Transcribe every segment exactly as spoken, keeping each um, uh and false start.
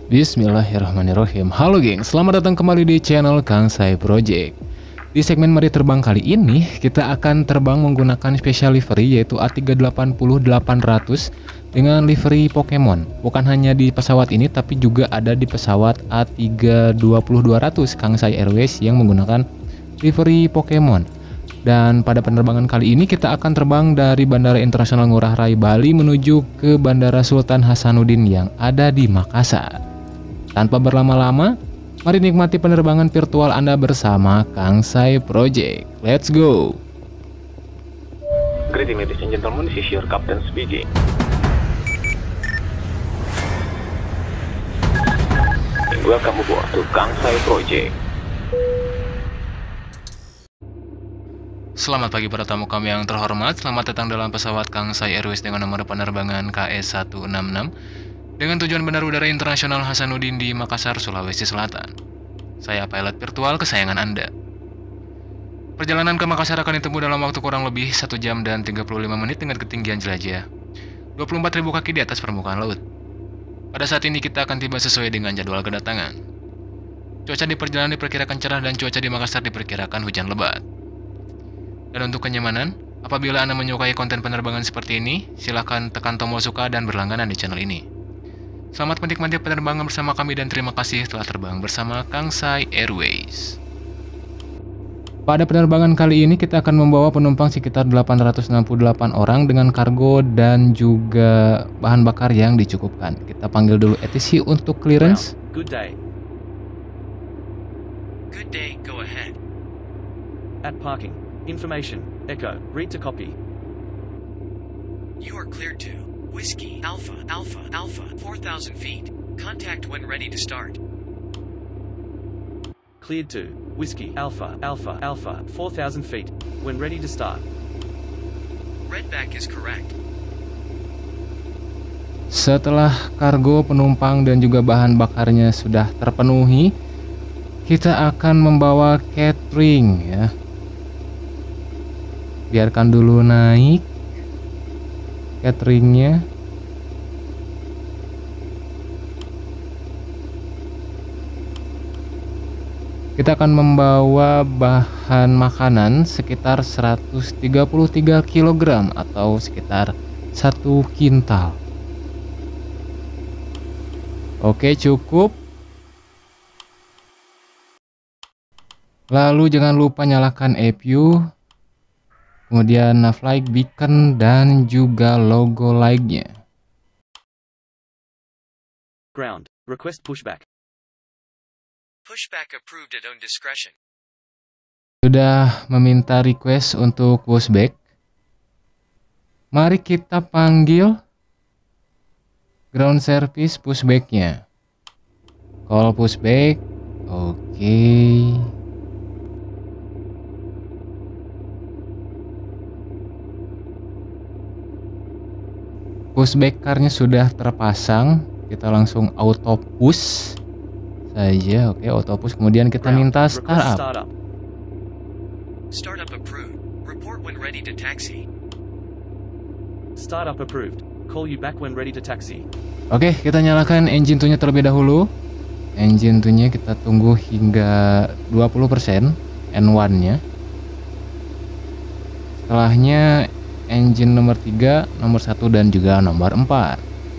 Bismillahirrahmanirrahim. Halo geng, selamat datang kembali di channel Kangsai Project. Di segmen Mari Terbang kali ini, kita akan terbang menggunakan special livery yaitu A tiga delapan nol delapan ratus dengan livery Pokemon. Bukan hanya di pesawat ini, tapi juga ada di pesawat A tiga dua nol dua ratus Kangsai Airways yang menggunakan livery Pokemon. Dan pada penerbangan kali ini kita akan terbang dari Bandara Internasional Ngurah Rai Bali menuju ke Bandara Sultan Hasanuddin yang ada di Makassar. Tanpa berlama-lama, mari nikmati penerbangan virtual Anda bersama Kangsai Project. Let's go! Greeting ladies and gentlemen, this is your captain speaking. And welcome aboard to Kangsai Project. Selamat pagi para tamu kami yang terhormat. Selamat datang dalam pesawat Kangsai Airways dengan nomor penerbangan K S seratus enam puluh enam dengan tujuan Bandara Udara Internasional Hasanuddin di Makassar, Sulawesi Selatan. Saya pilot virtual kesayangan Anda. Perjalanan ke Makassar akan ditempuh dalam waktu kurang lebih satu jam dan tiga puluh lima menit dengan ketinggian jelajah dua puluh empat ribu kaki di atas permukaan laut. Pada saat ini kita akan tiba sesuai dengan jadwal kedatangan. Cuaca di perjalanan diperkirakan cerah dan cuaca di Makassar diperkirakan hujan lebat. Dan untuk kenyamanan, apabila Anda menyukai konten penerbangan seperti ini, silahkan tekan tombol suka dan berlangganan di channel ini. Selamat menikmati penerbangan bersama kami dan terima kasih telah terbang bersama Kangsai Airways. Pada penerbangan kali ini kita akan membawa penumpang sekitar delapan ratus enam puluh delapan orang dengan kargo dan juga bahan bakar yang dicukupkan. Kita panggil dulu A T C untuk clearance. Good day. Good day, go ahead. At parking. Information. Echo. Read to copy. You are cleared to Whiskey Alpha Alpha Alpha four thousand feet. Contact when ready to start. Cleared to Whiskey Alpha Alpha Alpha four thousand feet. When ready to start. Redback is correct. Setelah kargo, penumpang dan juga bahan bakarnya sudah terpenuhi, kita akan membawa catering ya. Biarkan dulu naik cateringnya. Kita akan membawa bahan makanan sekitar seratus tiga puluh tiga kilogram atau sekitar satu kintal. Oke, cukup. Lalu jangan lupa nyalakan E P U, kemudian nav light, beacon, dan juga logo like-nya. Ground. Request pushback. Pushback approved at own discretion. Sudah meminta request untuk pushback. Mari kita panggil ground service pushback-nya. Call pushback. Oke. Pushback car-nya sudah terpasang. Kita langsung auto push saja. Oke, auto push. Kemudian kita minta startup. Startup. Startup approved. Report when ready to taxi. Startup approved. Call you back when ready to taxi. Oke, kita nyalakan engine two-nya terlebih dahulu. Engine two-nya kita tunggu hingga dua puluh persen N one-nya. Setelahnya engine nomor tiga, nomor satu, dan juga nomor empat.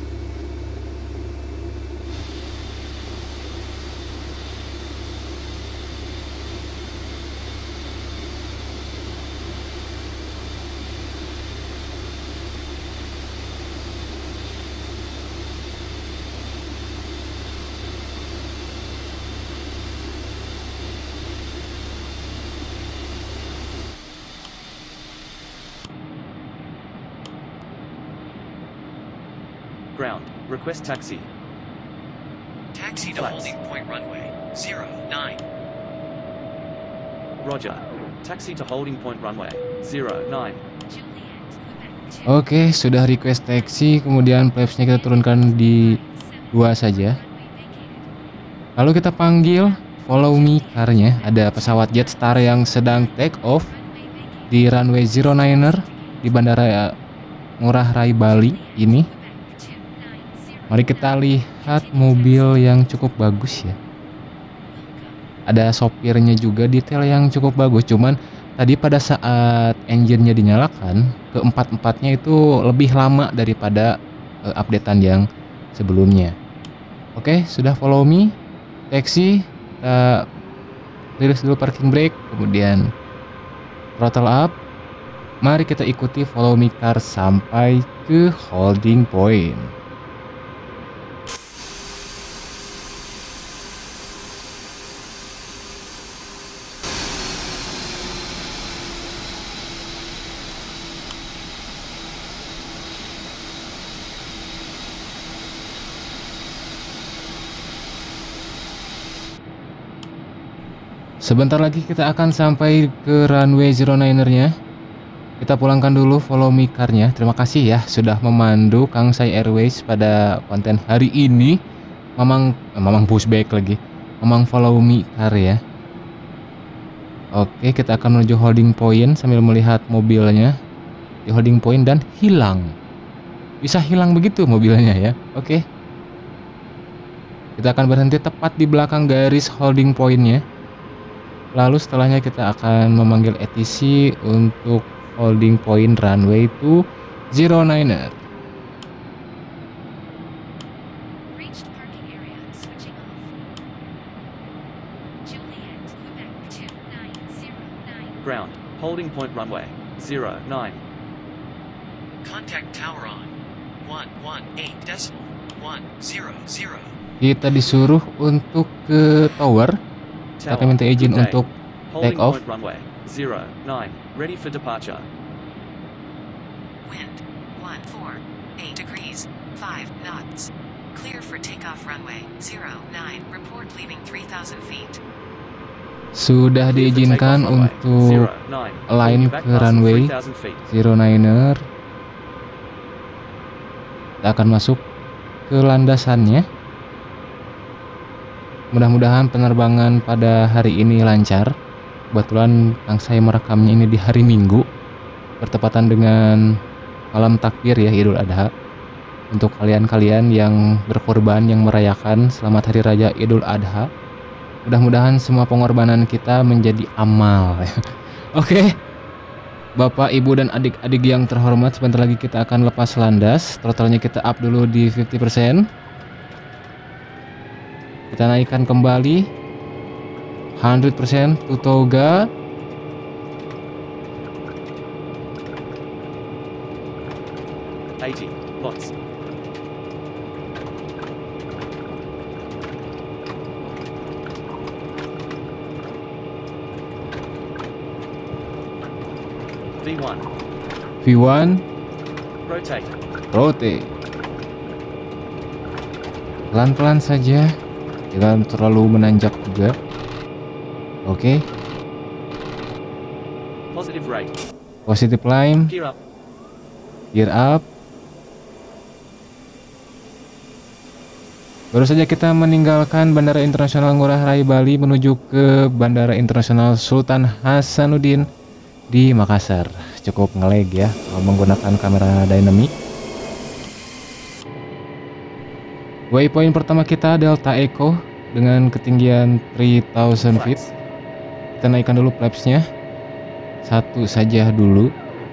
Ground. Request taxi. Taxi to Flights. holding point runway zero nine. Roger. Taxi to holding point runway zero nine. Oke, sudah request taxi. Kemudian flaps-nya kita turunkan di dua saja. Lalu kita panggil follow me car-nya. Ada pesawat Jetstar yang sedang take off di runway zero niner di Bandara Ngurah Rai Bali ini. Mari kita lihat mobil yang cukup bagus ya. Ada sopirnya juga, detail yang cukup bagus. Cuman tadi pada saat engine-nya dinyalakan, keempat-empatnya itu lebih lama daripada uh, updatean yang sebelumnya. Oke, sudah follow me. Taxi, kita rilis dulu parking brake, kemudian throttle up. Mari kita ikuti follow me car sampai ke holding point. Sebentar lagi kita akan sampai ke runway zero niner-nya. Kita pulangkan dulu follow me car-nya. Terima kasih ya sudah memandu Kangsai Airways pada konten hari ini. Mamang eh, Mamang pushback lagi. Mamang follow me car ya. Oke, kita akan menuju holding point sambil melihat mobilnya di holding point dan hilang. Bisa hilang begitu mobilnya ya. Oke. Kita akan berhenti tepat di belakang garis holding point-nya. Lalu setelahnya kita akan memanggil A T C untuk holding point runway to zero niner. Reached parking area, switching off. Juliet, Quebec two nine zero nine. Ground. Holding point runway. zero nine. Contact tower on. one one eight decimal. one zero zero. Kita disuruh untuk ke tower. Kita Tower. minta izin Good day. untuk Holding take off. point runway. zero nine. Ready for departure. Wind one four eight degrees, five knots. Clear for takeoff runway zero nine. Report leaving three thousand feet. Sudah Clear for diizinkan takeoff runway. untuk zero nine. align Moving back ke past runway three thousand feet. zero niner. Kita akan masuk ke landasannya. Mudah-mudahan penerbangan pada hari ini lancar. Kebetulan yang saya merekamnya ini di hari Minggu, bertepatan dengan malam takbir ya, Idul Adha. Untuk kalian-kalian yang berkorban, yang merayakan selamat hari raya Idul Adha, mudah-mudahan semua pengorbanan kita menjadi amal. Oke, Bapak, Ibu, dan adik-adik yang terhormat, sebentar lagi kita akan lepas landas. Throttle-nya kita up dulu di lima puluh persen. Kita naikkan kembali seratus persen to toga. eighty knots. V one. V one, Rotate. rotate. Pelan-pelan saja, jangan terlalu menanjak juga. Oke, Positive rate. positive climb, Gear up. gear up. Baru saja kita meninggalkan Bandara Internasional Ngurah Rai Bali menuju ke Bandara Internasional Sultan Hasanuddin di Makassar. Cukup ngelag ya kalau menggunakan kamera dynamic. Waypoint pertama kita Delta Echo dengan ketinggian tiga ribu feet. Kita naikkan dulu flapsnya satu saja dulu,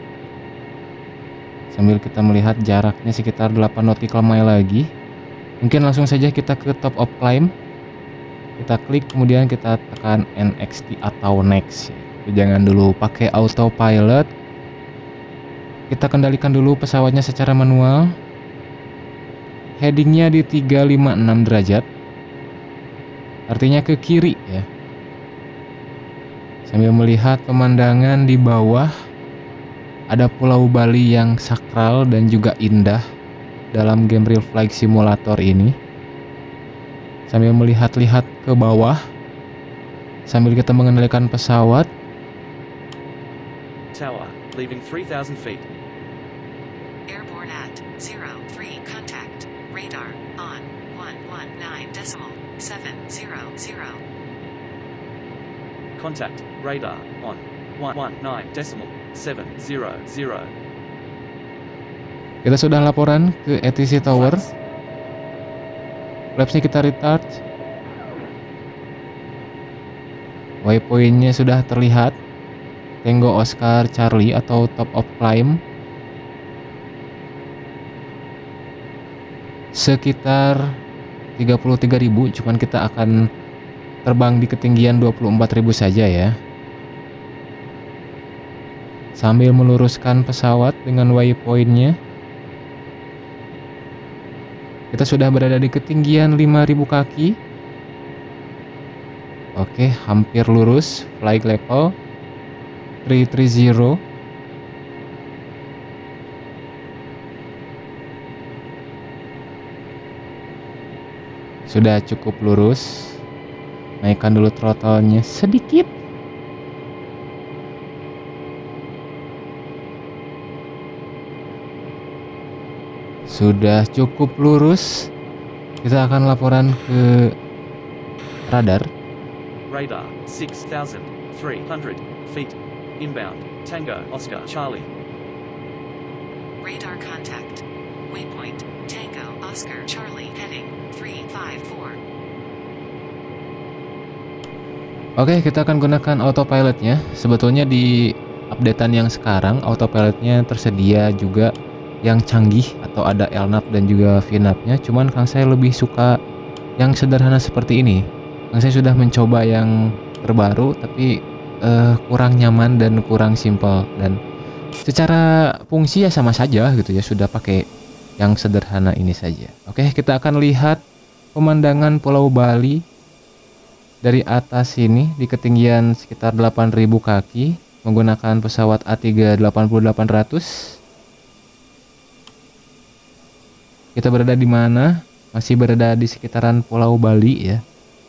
sambil kita melihat jaraknya sekitar delapan nautical mile lagi. Mungkin langsung saja kita ke top of climb. Kita klik, kemudian kita tekan N X T atau next. Jangan dulu pakai autopilot. Kita kendalikan dulu pesawatnya secara manual. Headingnya di tiga lima enam derajat, artinya ke kiri ya. Sambil melihat pemandangan di bawah, ada Pulau Bali yang sakral dan juga indah dalam game Real Flight Simulator ini. Sambil melihat-lihat ke bawah, sambil kita mengendalikan pesawat. Tower. Leaving three thousand feet. Airborne at zero three. Contact. Radar on one one nine decimal seven zero zero. Contact. Radar on one one nine decimal seven zero zero. Kita sudah laporan ke A T C Tower. Flaps. Flapsnya kita retard. Waypointnya sudah terlihat. Tango Oscar Charlie atau top of climb. Sekitar tiga puluh tiga ribu, cuman kita akan terbang di ketinggian dua puluh empat ribu saja ya. Sambil meluruskan pesawat dengan waypointnya. Kita sudah berada di ketinggian lima ribu kaki. Oke, hampir lurus. Flight level tiga tiga nol. Sudah cukup lurus. Naikkan dulu throttle-nya sedikit. Sudah cukup lurus. Kita akan laporan ke radar. Radar, six thousand three hundred feet. Inbound, Tango, Oscar, Charlie. Radar contact. Waypoint, Tango, Oscar, Charlie, heading three five four. Oke, kita akan gunakan autopilotnya. Sebetulnya di updatean yang sekarang, autopilotnya tersedia juga yang canggih atau ada L N A V dan juga V N A V-nya. Cuman Kang saya lebih suka yang sederhana seperti ini. Kang saya sudah mencoba yang terbaru, tapi uh, kurang nyaman dan kurang simpel, dan secara fungsi ya sama saja gitu ya, sudah pakai yang sederhana ini saja. Oke, kita akan lihat pemandangan Pulau Bali dari atas sini di ketinggian sekitar delapan ribu kaki menggunakan pesawat A tiga delapan puluh delapan ratus. Kita berada di mana? Masih berada di sekitaran Pulau Bali ya.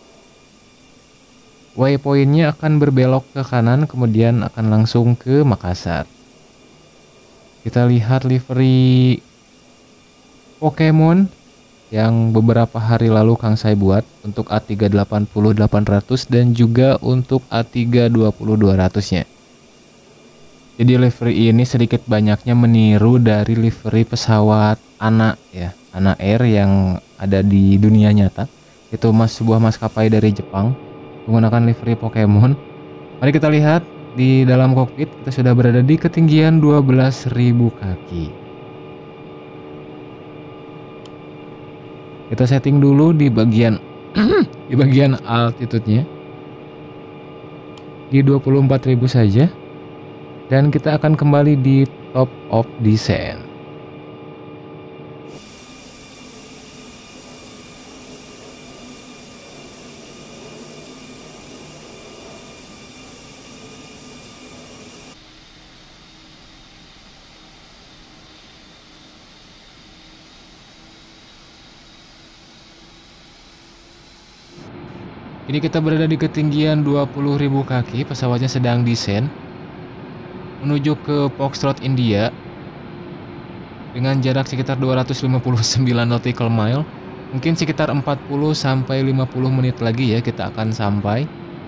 Waypointnya akan berbelok ke kanan, kemudian akan langsung ke Makassar. Kita lihat livery Pokemon yang beberapa hari lalu Kang saya buat untuk A tiga delapan puluh delapan ratus dan juga untuk A tiga dua puluh dua ratus-nya. Jadi livery ini sedikit banyaknya meniru dari livery pesawat ANA ya, ANA Air yang ada di dunia nyata. Itu mas sebuah maskapai dari Jepang menggunakan livery Pokemon. Mari kita lihat di dalam kokpit, kita sudah berada di ketinggian dua belas ribu kaki. Kita setting dulu di bagian di bagian altitude-nya di dua puluh empat ribu saja, dan kita akan kembali di top of descent. Ini kita berada di ketinggian dua puluh ribu kaki, pesawatnya sedang descent menuju ke Foxtrot India dengan jarak sekitar dua ratus lima puluh sembilan nautical mile. Mungkin sekitar empat puluh sampai lima puluh menit lagi ya kita akan sampai.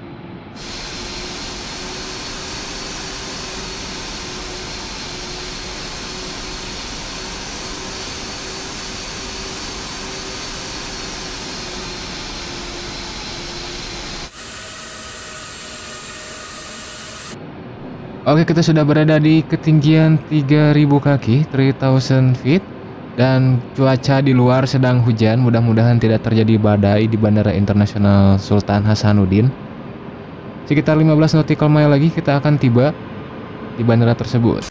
Oke, kita sudah berada di ketinggian tiga ribu kaki, tiga ribu feet, dan cuaca di luar sedang hujan. Mudah-mudahan tidak terjadi badai di Bandara Internasional Sultan Hasanuddin. Sekitar lima belas nautical mile lagi kita akan tiba di bandara tersebut.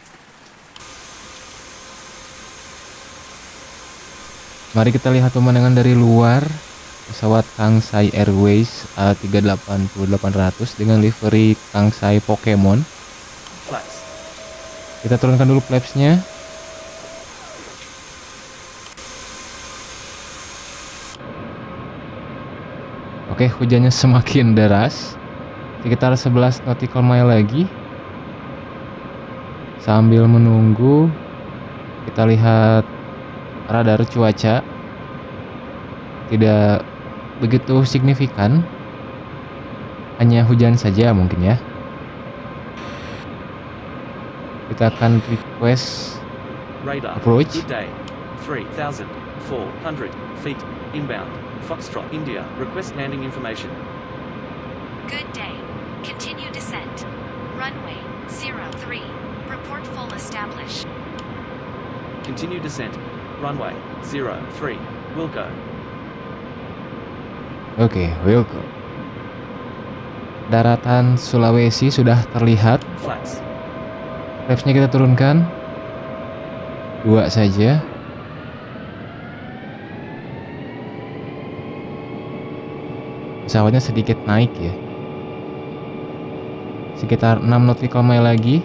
Mari kita lihat pemandangan dari luar pesawat Kangsai Airways A tiga delapan puluh delapan ratus dengan livery Kangsai Pokemon. Flaps. Kita turunkan dulu flapsnya. Oke, hujannya semakin deras. Sekitar sebelas nautical mile lagi. Sambil menunggu, kita lihat radar cuaca. Tidak begitu signifikan. Hanya hujan saja mungkin ya. Kita akan request Radar. approach. Good day. three thousand four hundred feet. inbound, Foxtrot, India, request landing information. Good day. Continue descent. Runway zero three. Report full established. Continue descent. Runway zero three. Wilco. Oke, Wilco. Daratan Sulawesi sudah terlihat. Flaps. Flapsnya kita turunkan dua saja. Pesawatnya sedikit naik ya, sekitar enam nautical mile lagi.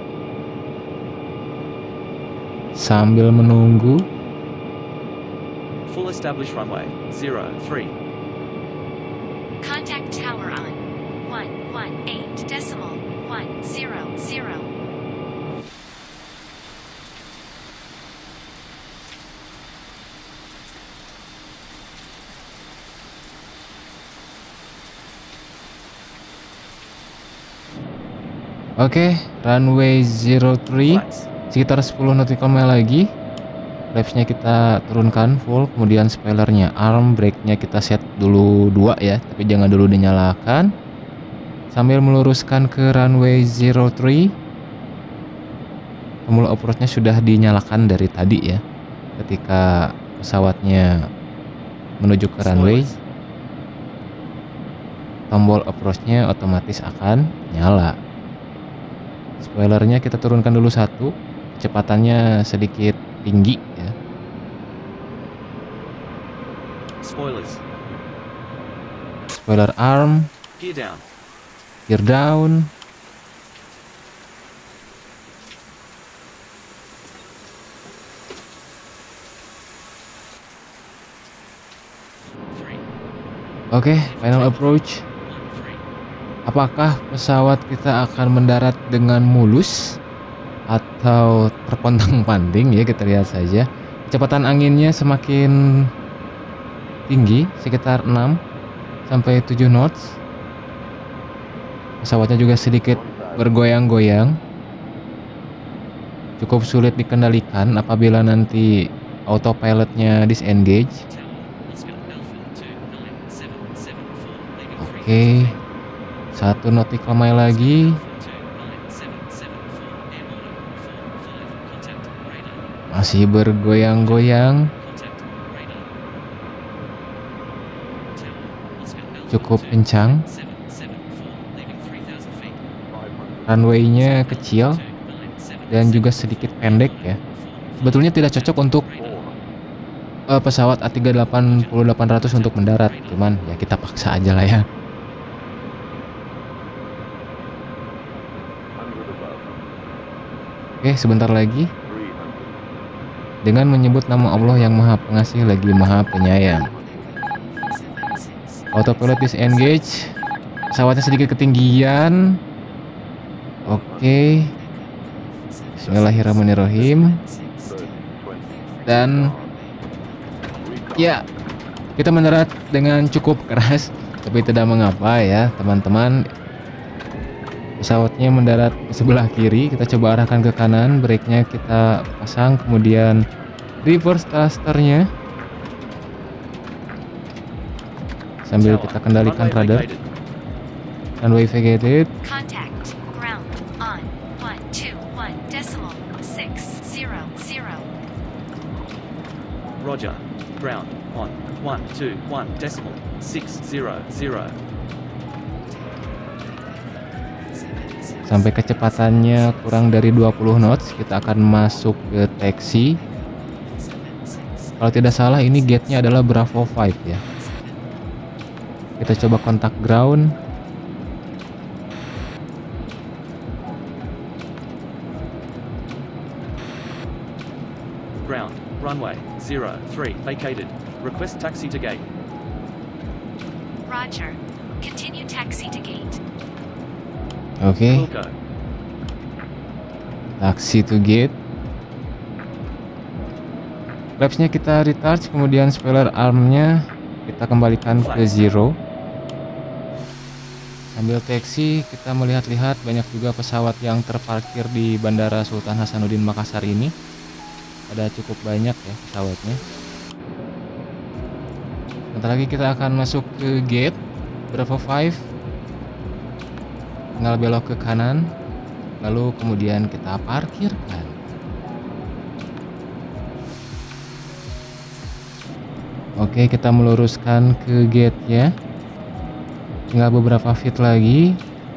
Sambil menunggu. Full established runway zero three. Contact tower on one one eight decimal one zero zero. Oke, runway zero three, Flaps. sekitar sepuluh nautical mile lagi. Flapsnya kita turunkan full, kemudian spoilernya arm, brake-nya kita set dulu dua ya, tapi jangan dulu dinyalakan. Sambil meluruskan ke runway zero three. Tombol approach-nya sudah dinyalakan dari tadi ya, ketika pesawatnya menuju ke runway. Spoilers. Tombol approach-nya otomatis akan nyala. Spoilernya kita turunkan dulu satu, kecepatannya sedikit tinggi ya. Spoilers. Spoiler arm, Gear down. gear down. Three. Oke, final approach. One three. Apakah pesawat kita akan mendarat dengan mulus atau terpontang-panting ya, kita lihat saja. Kecepatan anginnya semakin tinggi, sekitar enam sampai tujuh knots. Pesawatnya juga sedikit bergoyang-goyang. Cukup sulit dikendalikan apabila nanti autopilotnya disengage. Oke, satu nautical mile lagi. Masih bergoyang-goyang. Cukup kencang. Runway-nya kecil dan juga sedikit pendek ya. Sebetulnya tidak cocok untuk uh, pesawat A tiga delapan nol delapan ratus untuk mendarat, cuman ya kita paksa aja lah ya. Oke, sebentar lagi. Dengan menyebut nama Allah yang Maha Pengasih lagi Maha Penyayang. Autopilot disengage. Pesawatnya sedikit ketinggian. Oke. Bismillahirrahmanirrahim. Dan ya, kita mendarat dengan cukup keras, tapi tidak mengapa ya teman-teman. Pesawatnya mendarat di sebelah kiri, kita coba arahkan ke kanan, brake-nya kita pasang, kemudian reverse thruster-nya sambil kita kendalikan Runway radar. vacated. Runway vacated. Contact ground on one two one decimal six zero zero. Roger. Ground on one two one decimal six zero zero. Sampai kecepatannya kurang dari dua puluh knots, kita akan masuk ke taxi. Kalau tidak salah ini gate-nya adalah Bravo five ya. Kita coba kontak ground. Ground. Runway zero three vacated. Request taxi to gate. Roger. Continue taxi to gate. Oke, Wilco. taxi to gate. Flaps-nya kita recharge, kemudian spoiler arm-nya kita kembalikan ke zero. Sambil taxi, kita melihat-lihat banyak juga pesawat yang terparkir di Bandara Sultan Hasanuddin Makassar ini. Ada cukup banyak ya pesawatnya. Bentar lagi kita akan masuk ke gate Bravo lima. Tinggal belok ke kanan, lalu kemudian kita parkirkan. Oke, kita meluruskan ke gate ya. Tinggal beberapa feet lagi.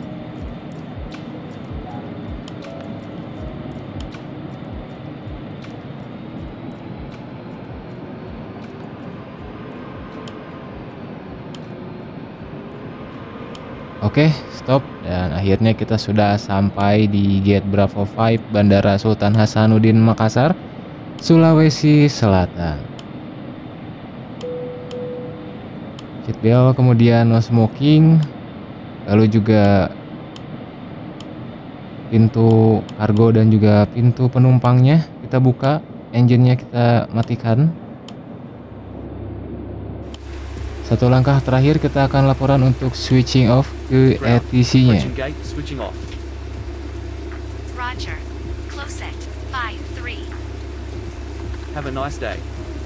Oke, stop, dan akhirnya kita sudah sampai di gate Bravo lima Bandara Sultan Hasanuddin Makassar, Sulawesi Selatan. Seatbelt, kemudian no smoking, lalu juga pintu kargo dan juga pintu penumpangnya kita buka, engine-nya kita matikan. Satu langkah terakhir kita akan laporan untuk switching off ke E T C-nya. Approaching gate, switching off. Roger. Close set. five three. Have a nice day.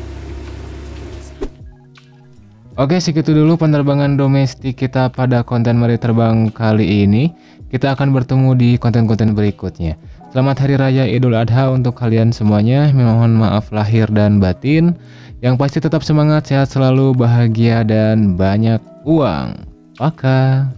Oke, segitu dulu penerbangan domestik kita pada konten Mari Terbang kali ini. Kita akan bertemu di konten-konten berikutnya. Selamat Hari Raya Idul Adha untuk kalian semuanya. Mohon maaf lahir dan batin. Yang pasti tetap semangat, sehat selalu, bahagia, dan banyak uang. Pakai.